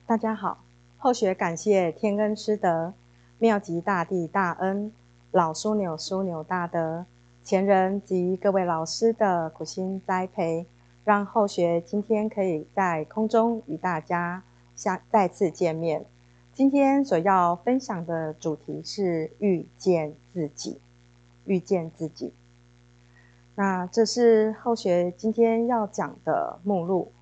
大家好，后学感谢天恩师德，妙极大地大恩，老枢纽大德，前人及各位老师的苦心栽培，让后学今天可以在空中与大家再次见面。今天所要分享的主题是遇见自己，遇见自己。那这是后学今天要讲的目录。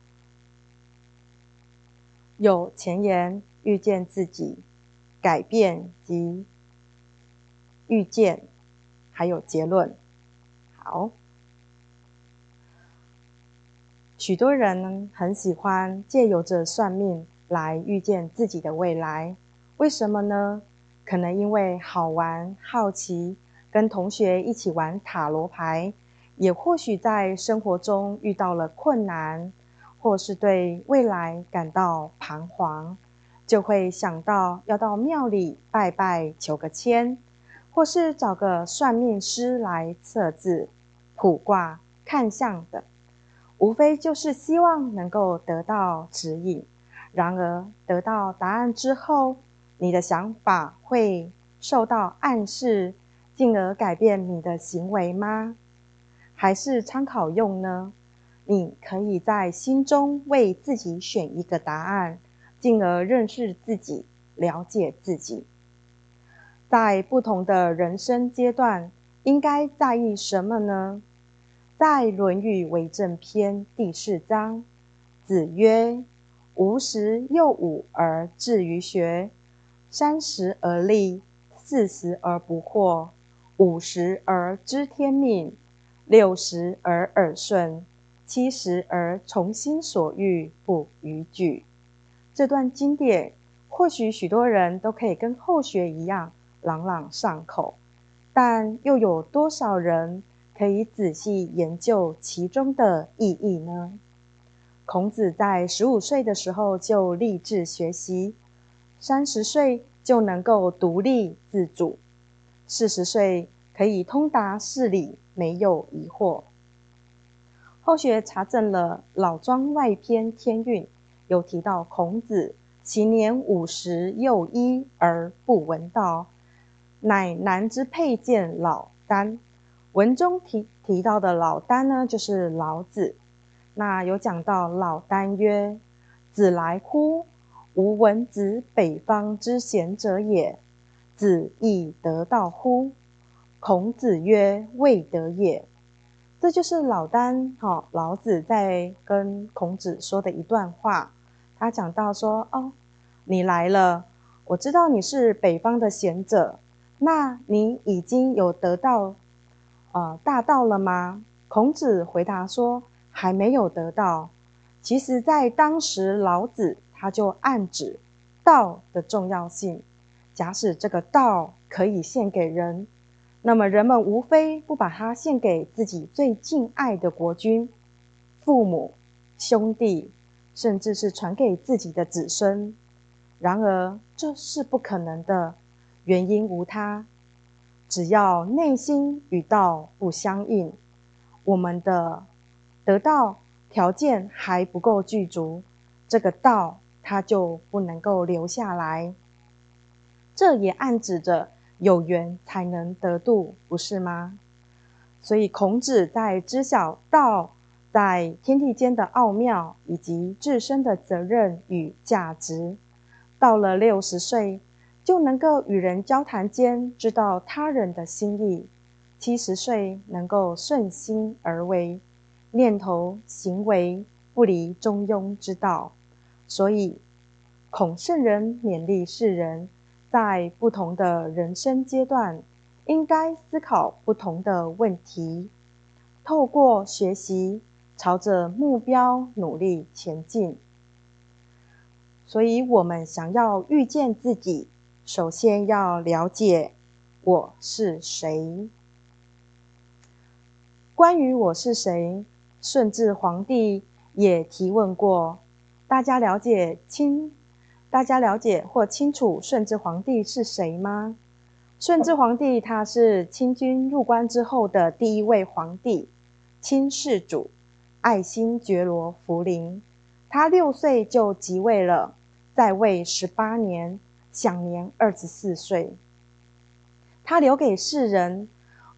有前言遇见自己，改变及遇见，还有结论。好，许多人很喜欢借由着算命来遇见自己的未来，为什么呢？可能因为好玩、好奇，跟同学一起玩塔罗牌，也或许在生活中遇到了困难，或是对未来感到彷徨，就会想到要到庙里拜拜求个签，或是找个算命师来测字、卜卦、看相等，无非就是希望能够得到指引。然而得到答案之后，你的想法会受到暗示，进而改变你的行为吗？还是参考用呢？你可以在心中为自己选一个答案，进而认识自己，了解自己。在不同的人生阶段，应该在意什么呢？在《论语为政篇》第4章，子曰：吾十有五而志于学，30而立，40而不惑，50而知天命，60而耳顺，70而从心所欲不逾矩。这段经典或许许多人都可以跟后学一样朗朗上口，但又有多少人可以仔细研究其中的意义呢？孔子在15岁的时候就立志学习，30岁就能够独立自主，40岁可以通达事理，没有疑惑。后学查证了《老庄外篇天运》，有提到孔子其年50又1而不闻道，乃男之佩剑老聃。文中提到的老聃呢，就是老子。那有讲到老聃曰：子来乎？吾闻子北方之贤者也，子亦得道乎？孔子曰：未得也。这就是老聃老子在跟孔子说的一段话。他讲到说：你来了，我知道你是北方的贤者，那你已经有得到大道了吗？孔子回答说：还没有得到。其实在当时，老子他就暗指道的重要性。假使这个道可以献给人，那么人们无非不把它献给自己最敬爱的国君、父母、兄弟，甚至是传给自己的子孙。然而这是不可能的，原因无他，只要内心与道不相应，我们的得到条件还不够具足，这个道它就不能够留下来。这也暗指着有缘才能得度，不是吗？所以孔子在知晓道在天地间的奥妙，以及自身的责任与价值，到了60岁就能够与人交谈间知道他人的心意，70岁能够顺心而为，念头行为不离中庸之道。所以孔圣人勉励世人，在不同的人生阶段，应该思考不同的问题，透过学习，朝着目标努力前进。所以我们想要遇见自己，首先要了解我是谁。关于我是谁，顺治皇帝也提问过。大家了解或清楚顺治皇帝是谁吗？顺治皇帝他是清军入关之后的第一位皇帝，清世祖爱新觉罗福临。他6岁就即位了， 在位18年，享年24岁。他留给世人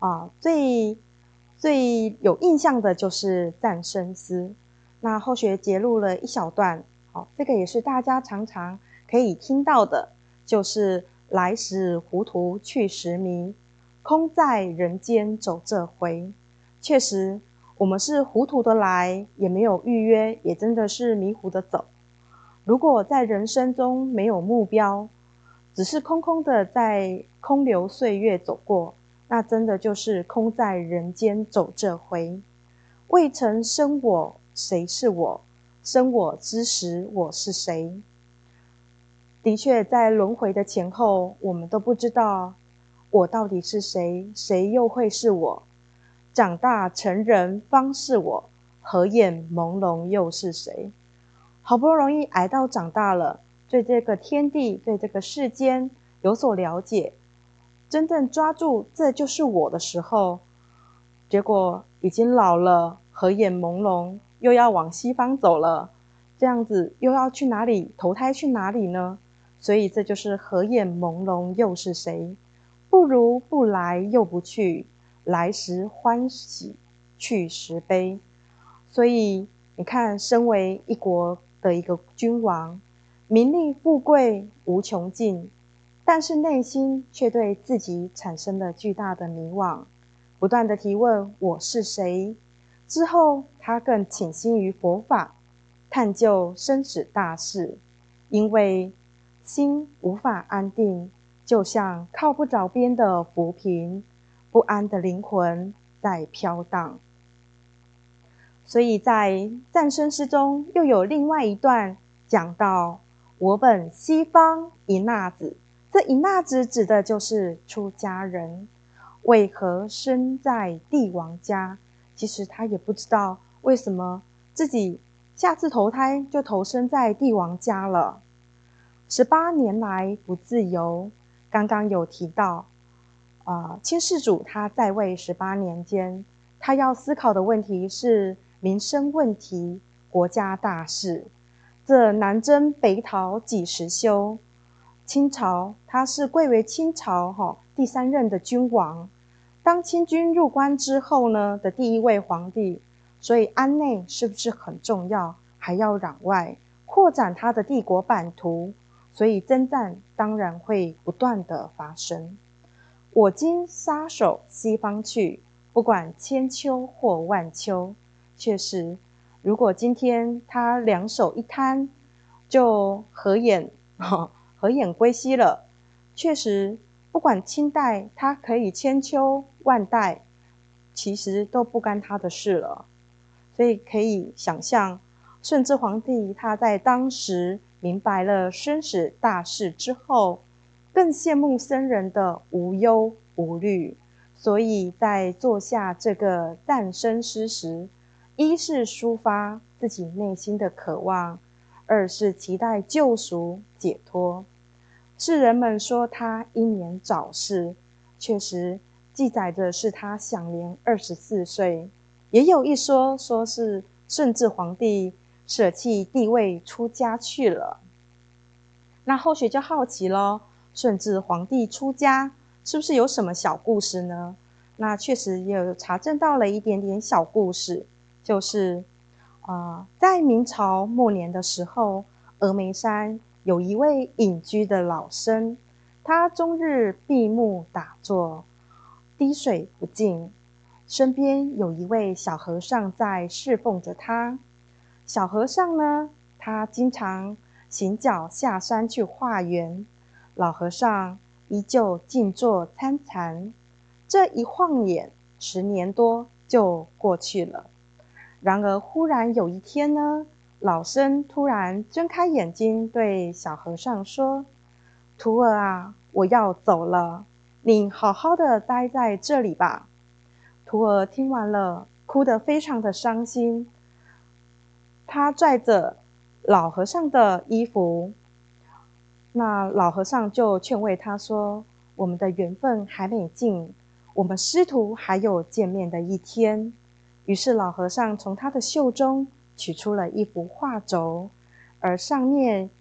最有印象的就是赞生司。那后学节录了一小段，这个也是大家常常可以听到的，就是来时糊涂去时迷，空在人间走这回。确实，我们是糊涂的来，也没有预约，也真的是迷糊的走。如果在人生中没有目标，只是空空的在空流岁月走过，那真的就是空在人间走这回。未曾生我，谁是我？生我之时，我是谁？的确，在轮回的前后，我们都不知道我到底是谁，谁又会是我？长大成人方是我，合眼朦胧又是谁？好不容易挨到长大了，对这个天地，对这个世间有所了解，真正抓住这就是我的时候，结果已经老了，合眼朦胧，又要往西方走了，这样子又要去哪里投胎去哪里呢？所以这就是合眼朦胧又是谁？不如不来又不去，来时欢喜，去时悲。所以你看，身为一国的一个君王，名利富贵无穷尽，但是内心却对自己产生了巨大的迷惘，不断的提问我是谁。之后他更倾心于佛法，探究生死大事，因为心无法安定，就像靠不着边的浮萍，不安的灵魂在飘荡。所以在赞生诗中又有另外一段讲到我本西方一纳子，这一纳子指的就是出家人。为何生在帝王家？其实他也不知道为什么自己下次投胎就投生在帝王家了。18年来不自由，刚刚有提到清世祖他在位18年间，他要思考的问题是民生问题、国家大事。这南征北讨几时休？清朝他是贵为清朝第3任的君王，当清军入关之后呢的第1位皇帝，所以安内是不是很重要？还要攘外，扩展他的帝国版图，所以征战当然会不断的发生。我今撒手西方去，不管千秋或万秋。确实，如果今天他两手一摊，就合眼归西了。确实，不管清代，他可以千秋万代，其实都不干他的事了。所以可以想象，顺治皇帝他在当时明白了生死大事之后，更羡慕僧人的无忧无虑，所以在做下这个赞生诗时，一是抒发自己内心的渴望，二是期待救赎解脱。世人们说他英年早逝，确实记载的是他享年24岁，也有一说是顺治皇帝舍弃帝位出家去了。那后学就好奇咯，顺治皇帝出家是不是有什么小故事呢？那确实也有查证到了一点点小故事，就是在明朝末年的时候，峨眉山有一位隐居的老僧，他终日闭目打坐，滴水不进，身边有一位小和尚在侍奉着他。小和尚呢，他经常行脚下山去化缘，老和尚依旧静坐参禅。这一晃眼10年多就过去了。然而忽然有一天呢，老僧突然睁开眼睛对小和尚说：徒儿啊，我要走了，你好好的待在这里吧。徒儿听完了，哭得非常的伤心。他拽着老和尚的衣服，那老和尚就劝慰他说：我们的缘分还没尽，我们师徒还有见面的一天。于是老和尚从他的袖中取出了一幅画轴，而上面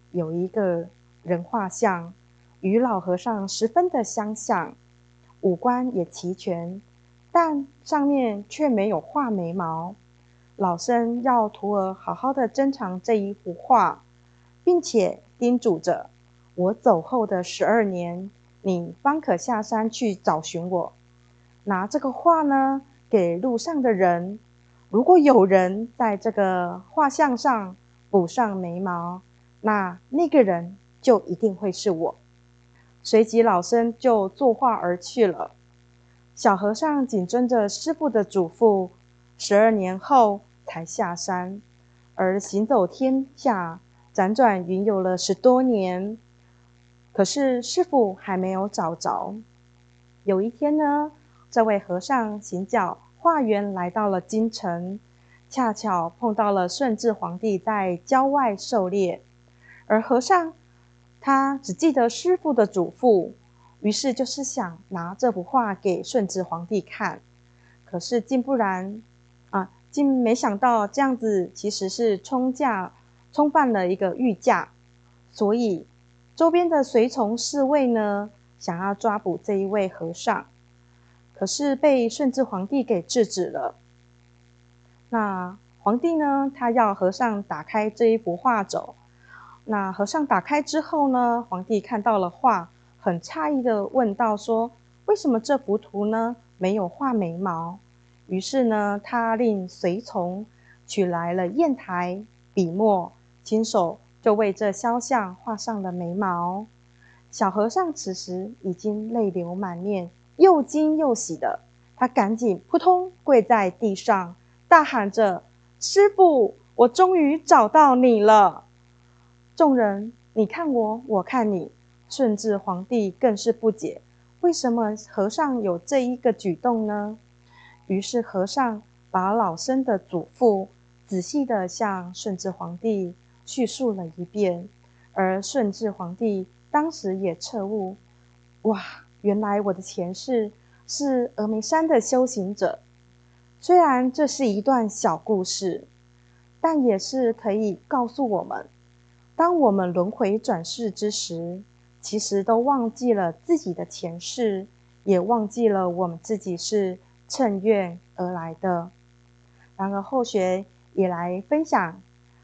有一个人画像，与老和尚十分的相像，五官也齐全，但上面却没有画眉毛。老僧要徒儿好好的珍藏这一幅画，并且叮嘱着我走后的12年，你方可下山去找寻我。拿这个画呢，给路上的人，如果有人在这个画像上补上眉毛，那个人就一定会是我。随即老僧就作画而去了。小和尚紧遵着师父的嘱咐，12年后才下山，而行走天下，辗转云游了10多年。可是师父还没有找着。有一天呢，这位和尚行脚化缘来到了京城，恰巧碰到了顺治皇帝在郊外狩猎，而和尚他只记得师父的嘱咐，于是就是想拿这幅画给顺治皇帝看。可是竟没想到这样子其实是冲犯了一个御驾，所以周边的随从侍卫呢，想要抓捕这一位和尚，可是被顺治皇帝给制止了。那皇帝呢，他要和尚打开这一幅画轴。那和尚打开之后呢，皇帝看到了画，很诧异的问道说：为什么这幅图呢没有画眉毛？于是呢，他令随从取来了砚台、笔墨，亲手就为这肖像画上了眉毛。小和尚此时已经泪流满面，又惊又喜的，他赶紧扑通跪在地上，大喊着：师父，我终于找到你了！众人你看我，我看你，顺治皇帝更是不解，为什么和尚有这一个举动呢？于是和尚把老僧的嘱咐仔细地向顺治皇帝叙述了一遍，而顺治皇帝当时也彻悟，哇，原来我的前世是峨眉山的修行者。虽然这是一段小故事，但也是可以告诉我们，当我们轮回转世之时，其实都忘记了自己的前世，也忘记了我们自己是乘愿而来的。然而后学也来分享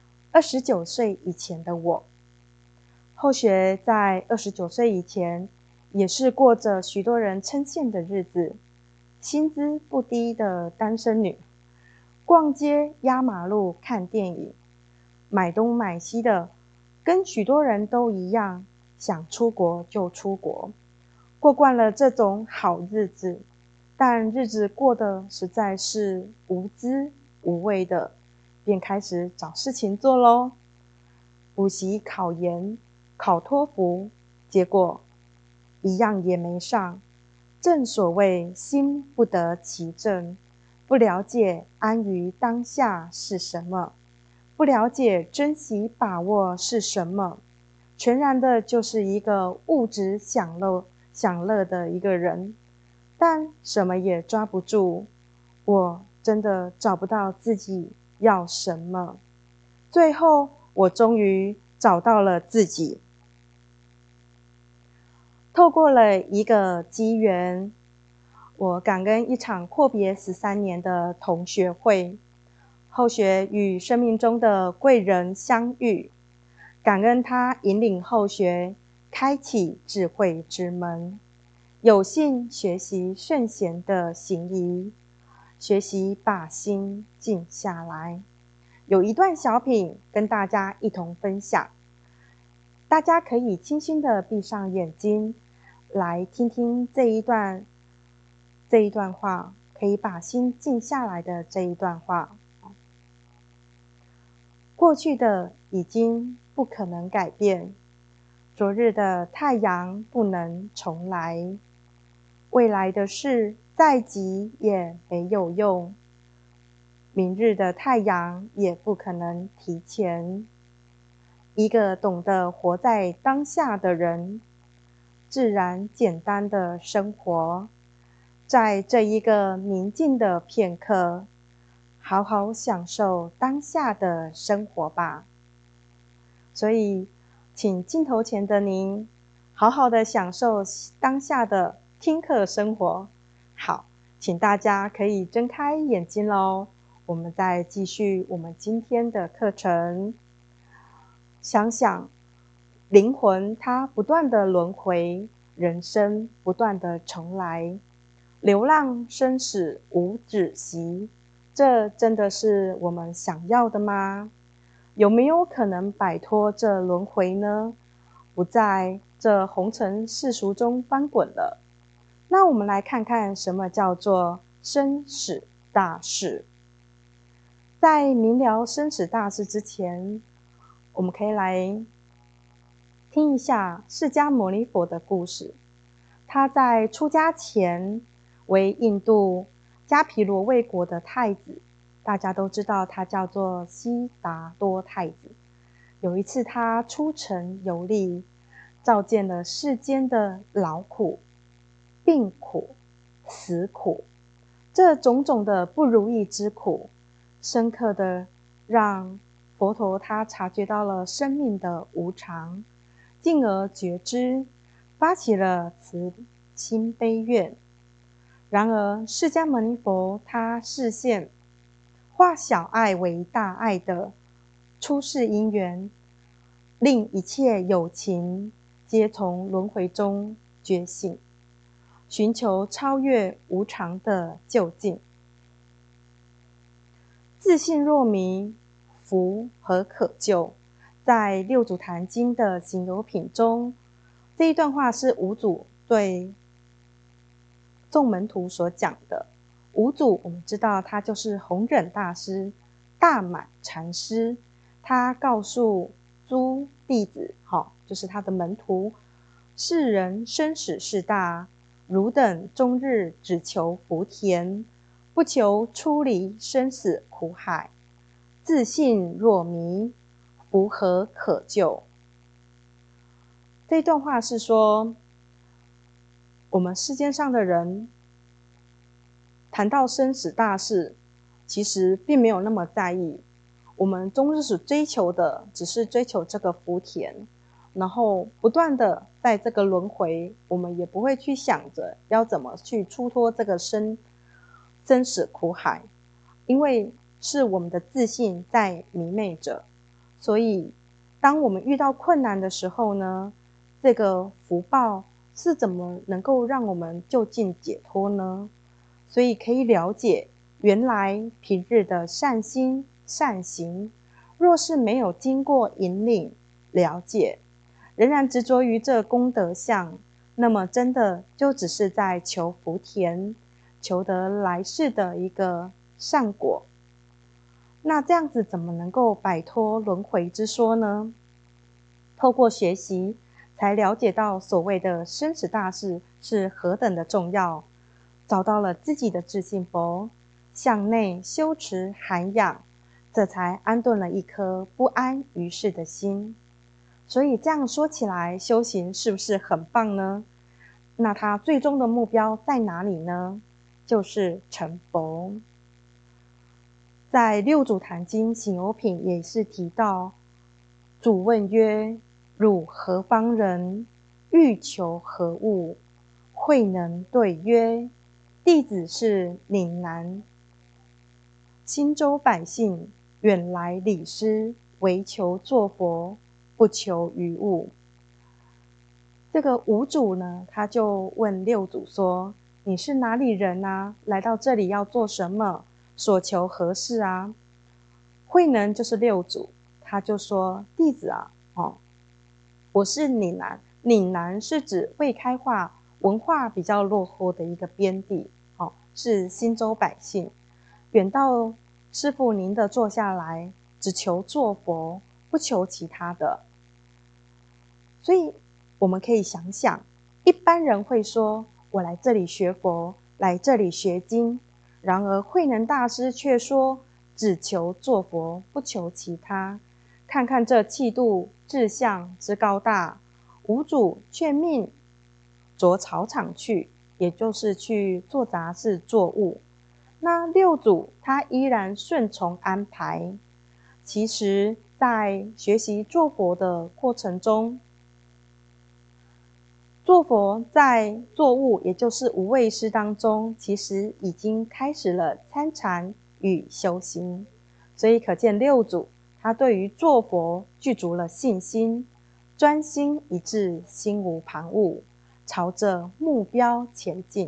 29岁以前的我。后学在29岁以前，也是过着许多人称羡的日子，薪资不低的单身女，逛街、压马路、看电影，买东买西的，跟许多人都一样，想出国就出国，过惯了这种好日子，但日子过得实在是无滋无味的，便开始找事情做咯。补习考研，考托福，结果一样也没上。正所谓心不得其正，不了解安于当下是什么，不了解珍惜把握是什么，全然的就是一个物质享乐的一个人，但什么也抓不住。我真的找不到自己要什么。最后我终于找到了自己。透过了一个机缘，我感恩一场阔别13年的同学会，后学与生命中的贵人相遇，感恩他引领后学开启智慧之门，有幸学习圣贤的行仪，学习把心静下来。有一段小品跟大家一同分享，大家可以轻轻的闭上眼睛，来听听这一段话，可以把心静下来的这一段话。过去的已经不可能改变，昨日的太阳不能重来，未来的事再急也没有用，明日的太阳也不可能提前。一个懂得活在当下的人，自然简单的生活，在这一个宁静的片刻，好好享受当下的生活吧。所以请镜头前的您好好的享受当下的听课生活。好，请大家可以睁开眼睛咯，我们再继续我们今天的课程。想想灵魂它不断的轮回，人生不断的重来，流浪生死无止息，这真的是我们想要的吗？有没有可能摆脱这轮回呢？不在这红尘世俗中翻滚了？那我们来看看什么叫做生死大事。在明了生死大事之前，我们可以来听一下释迦牟尼佛的故事。他在出家前为印度迦毗罗卫国的太子，大家都知道他叫做悉达多太子。有一次他出城游历，照见了世间的劳苦、病苦、死苦，这种种的不如意之苦，深刻的让佛陀他察觉到了生命的无常，进而觉知，发起了慈心悲愿。然而释迦牟尼佛他示现化小爱为大爱的出世因缘，令一切有情皆从轮回中觉醒，寻求超越无常的究竟。自信若迷，福何可救？在六祖坛经的行有品中，这一段话是五祖对众门徒所讲的。五祖我们知道他就是弘忍大师大满禅师，他告诉诸弟子，就是他的门徒，世人生死事大，汝等终日只求福田，不求出离生死苦海，自信若迷，福何可救？这段话是说，我们世间上的人谈到生死大事，其实并没有那么在意。我们终日所追求的，只是追求这个福田，然后不断的在这个轮回，我们也不会去想着要怎么去出脱这个生死苦海，因为是我们的自信在迷昧着。所以当我们遇到困难的时候呢，这个福报是怎么能够让我们就近解脱呢？所以可以了解，原来平日的善心善行，若是没有经过引领了解，仍然执着于这功德相，那么真的就只是在求福田，求得来世的一个善果。那这样子怎么能够摆脱轮回之说呢？透过学习，才了解到所谓的生死大事是何等的重要，找到了自己的自信佛，向内修持涵养，这才安顿了一颗不安于世的心。所以这样说起来，修行是不是很棒呢？那它最终的目标在哪里呢？就是成佛。在六祖坛经行有品也是提到，主问曰：汝何方人？欲求何物？慧能对曰：弟子是岭南新州百姓，远来礼师，唯求作佛，不求于物。这个五祖呢，他就问六祖说：你是哪里人啊？来到这里要做什么？所求何事啊？慧能就是六祖，他就说：弟子啊，我是岭南。岭南是指未开化、文化比较落后的一个边地，是新州百姓。远到师父您的坐下来，只求做佛，不求其他的。所以我们可以想想，一般人会说：我来这里学佛，来这里学经。然而慧能大师却说：只求做佛，不求其他。看看这气度志向之高大，五祖却命着草场去，也就是去做杂事做务。那六祖他依然顺从安排。其实在学习做佛的过程中，做佛在作物，也就是无畏师当中，其实已经开始了参禅与修行。所以可见六祖他对于做佛具足了信心，专心一致，心无旁骛，朝着目标前进。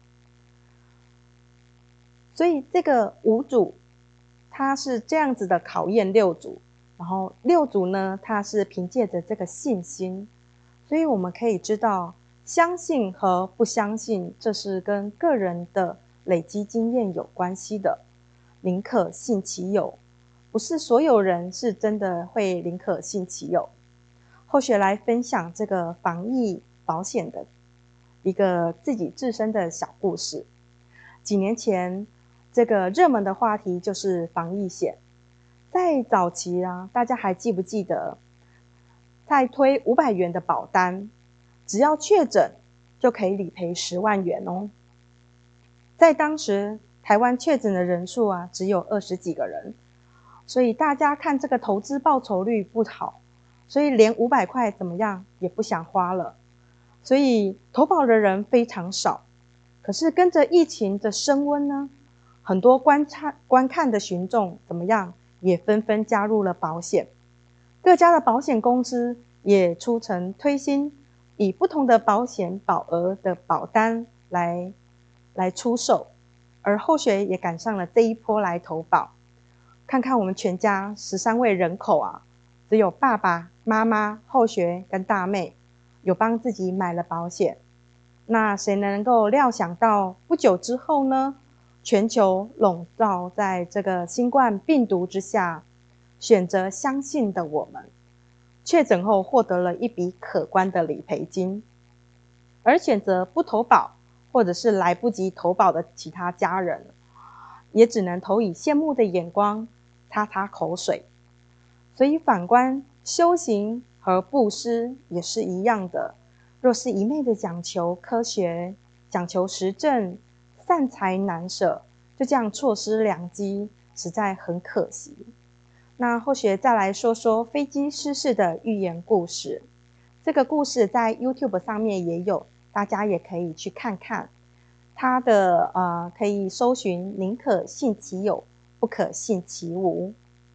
所以这个五祖他是这样子的考验六祖，然后六祖呢，他是凭借着这个信心，所以我们可以知道，相信和不相信，这是跟个人的累积经验有关系的。宁可信其有，不是所有人是真的会宁可信其有。后学来分享这个防疫保险的一个自己自身的小故事。几年前，这个热门的话题就是防疫险。在早期啊，大家还记不记得，在推500元的保单，只要确诊就可以理赔10万元哦。在当时，台湾确诊的人数啊，只有20几个人，所以大家看这个投资报酬率不好，所以连500块怎么样也不想花了，所以投保的人非常少。可是跟着疫情的升温呢，很多观看的群众怎么样，也纷纷加入了保险。各家的保险公司也出城推新，以不同的保险保额的保单来出售，而后学也赶上了这一波来投保。看看我们全家13位人口啊，只有爸爸妈妈、后学跟大妹有帮自己买了保险。那谁能够料想到不久之后呢，全球笼罩在这个新冠病毒之下，选择相信的我们，确诊后获得了一笔可观的理赔金，而选择不投保或者是来不及投保的其他家人，也只能投以羡慕的眼光，擦擦口水。所以反观修行和布施也是一样的，若是一昧的讲求科学，讲求实证，善财难舍，就这样错失良机，实在很可惜。那后学再来说说飞机失事的寓言故事。这个故事在 YouTube 上面也有，大家也可以去看看。它的可以搜寻宁可信其有，不可信其无。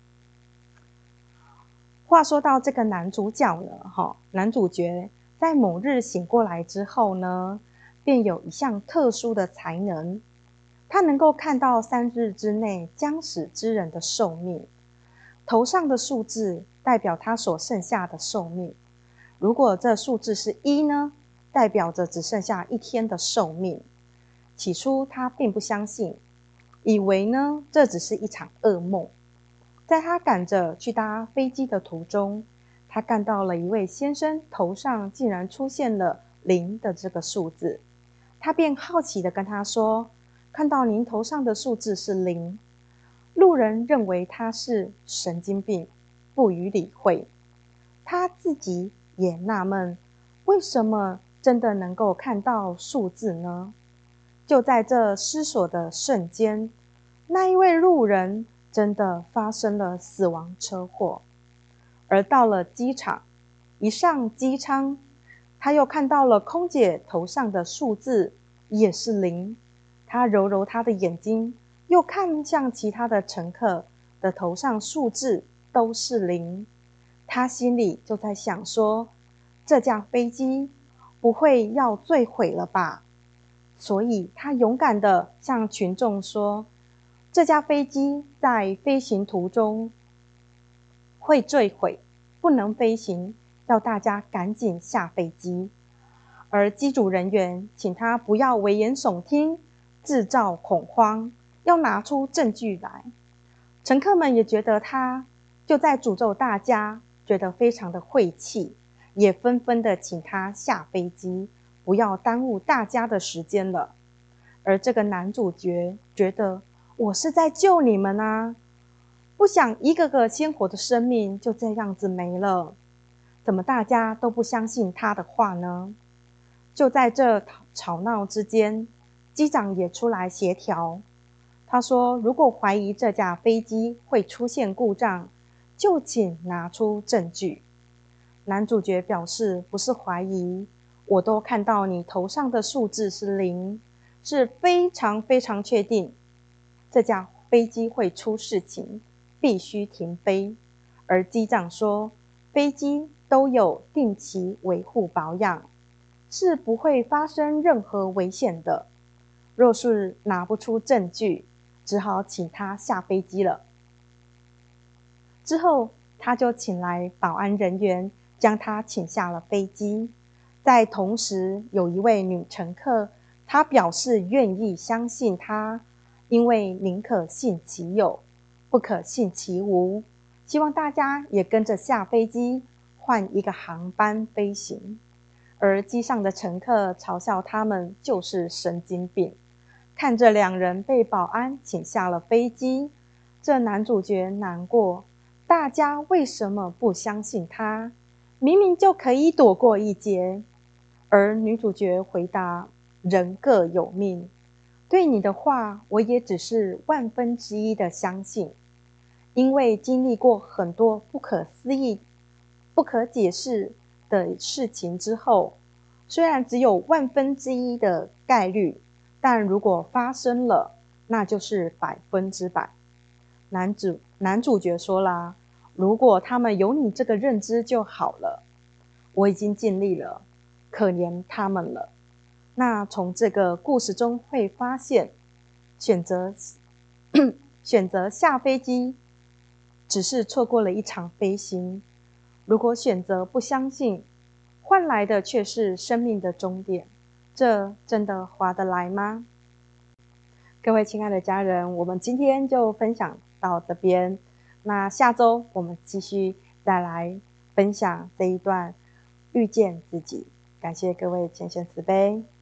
话说到这个男主角呢，男主角在某日醒过来之后呢，便有一项特殊的才能，他能够看到3日之内将死之人的寿命，头上的数字代表他所剩下的寿命。如果这数字是1呢，代表着只剩下1天的寿命。起初他并不相信，以为呢这只是一场噩梦。在他赶着去搭飞机的途中，他看到了一位先生头上竟然出现了0的这个数字，他便好奇地跟他说，看到您头上的数字是0。路人认为他是神经病，不予理会。他自己也纳闷，为什么真的能够看到数字呢？就在这思索的瞬间，那一位路人真的发生了死亡车祸。而到了机场，一上机舱，他又看到了空姐头上的数字也是0。他揉揉他的眼睛，又看向其他的乘客的头上数字都是0。他心里就在想说，这架飞机不会要坠毁了吧？所以他勇敢地向群众说，这架飞机在飞行途中会坠毁，不能飞行，要大家赶紧下飞机。而机组人员请他不要危言耸听，制造恐慌，要拿出证据来。乘客们也觉得他就在诅咒大家，觉得非常的晦气，也纷纷的请他下飞机，不要耽误大家的时间了。而这个男主角觉得，我是在救你们啊，不想一个个鲜活的生命就这样子没了。怎么大家都不相信他的话呢？就在这吵闹之间，机长也出来协调。他说，如果怀疑这架飞机会出现故障， 就请拿出证据。男主角表示不是怀疑，我都看到你头上的数字是0，是非常非常确定这架飞机会出事情，必须停飞。而机长说，飞机都有定期维护保养，是不会发生任何危险的。若是拿不出证据，只好请他下飞机了。之后，他就请来保安人员，将他请下了飞机。在同时，有一位女乘客，她表示愿意相信他，因为宁可信其有，不可信其无。希望大家也跟着下飞机，换一个航班飞行。而机上的乘客嘲笑他们就是神经病。看着两人被保安请下了飞机，这男主角难过，大家为什么不相信他？明明就可以躲过一劫。而女主角回答，人各有命，对你的话我也只是1/1000的相信，因为经历过很多不可思议、不可解释的事情之后，虽然只有1/1000的概率，但如果发生了，那就是100%。男主角说啦，如果他们有你这个认知就好了，我已经尽力了，可怜他们了。那从这个故事中会发现，选择下飞机，只是错过了一场飞行；如果选择不相信，换来的却是生命的终点。这真的划得来吗？各位亲爱的家人，我们今天就分享到这边。那下周我们继续再来分享这一段遇见自己。感谢各位浅显慈悲。